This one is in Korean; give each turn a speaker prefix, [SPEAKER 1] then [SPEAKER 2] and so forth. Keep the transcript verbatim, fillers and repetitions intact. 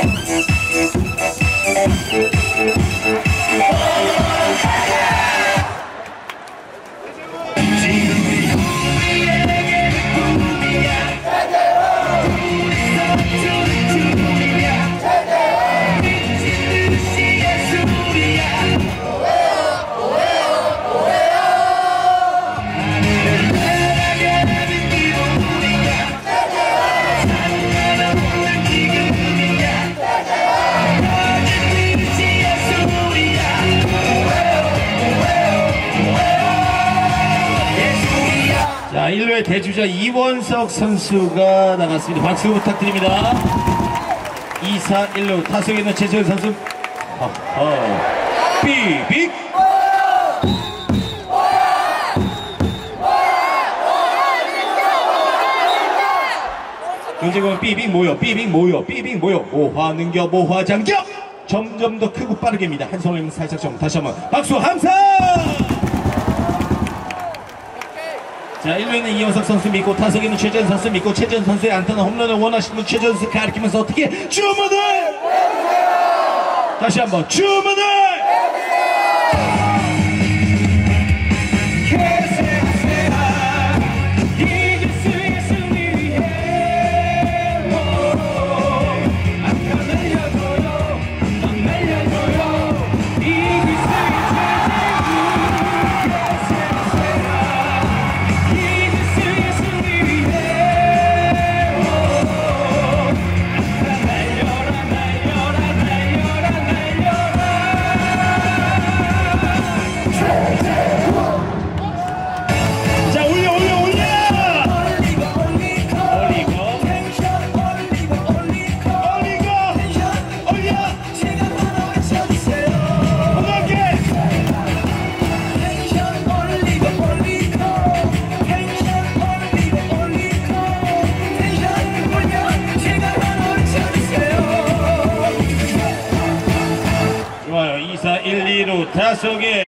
[SPEAKER 1] 자, 일 루의 대주자 이원석 선수가 나갔습니다. 박수 부탁드립니다. 이 사 일 루 타석에 있는 최재현 선수. 허허. 삐빅. 경제공은 삐빅 모여, 삐빅 모여, 삐빅 모여. 모화 능겨, 모화 장겨. 점점 더 크고 빠르게입니다. 한 손을 살짝 좀 다시 한번 박수 함성. 자, 일 루에는 이원석 선수 믿고 타석에 있는 최재현 선수 믿고 최재현 선수의 안타나 홈런을 원하시는 분 최재현 선수 가리키면서 어떻게 주문을 해주세요! 다시 한번 주문을 해주세요! 좋아요. 이 사 일 이 루 타석에